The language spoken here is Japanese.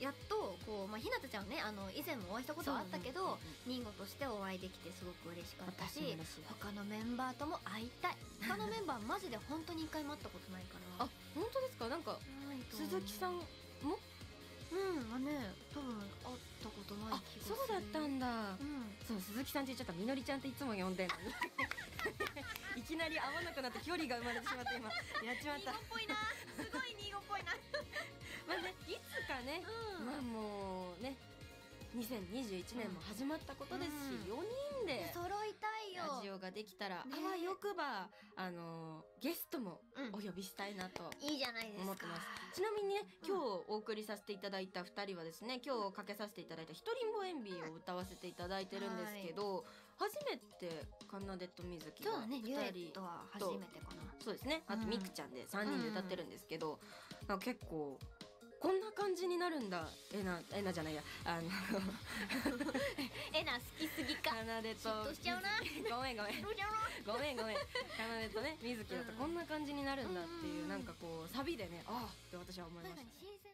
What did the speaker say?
やっとこう、まあ、ひなたちゃんね以前もお会いしたことはあったけど、ニンゴとしてお会いできてすごく嬉しかったし、他のメンバーとも会いたい。他のメンバーマジで本当に一回も会ったことないから。 あ、本当ですか？なんか鈴木さんもはね、多分会ったことない気がする。 そうだったんだ。そう鈴木さんって言っちゃった。みのりちゃんっていつも呼んでんのにいきなり会わなくなって距離が生まれてしまって今やっちまった。 ニーゴっぽいな、すごいニーゴっぽいなまあね、いつかね、まあもうね2021年も始まったことですし、4人で揃いたいよ。 ラジオができたら、あわよくばゲストもお呼びしたいなといいじゃないですか。 思ってます。ちなみにね、今日お送りさせていただいた2人はですね、今日かけさせていただいた「ひとりんぼエンビー」を歌わせていただいてるんですけど、初めてカンナデットみずきがデュエッ 2人トは初めてかな。 そうですね、あとみくちゃんで3人で歌ってるんですけど、なんか結構こんな感じになるんだ。えなじゃないや、 えな好きすぎか。 かなでと嫉妬しちゃうなごめんかなでとねみずきだとこんな感じになるんだっていう、なんかこうサビでね、ああって私は思いました。 新鮮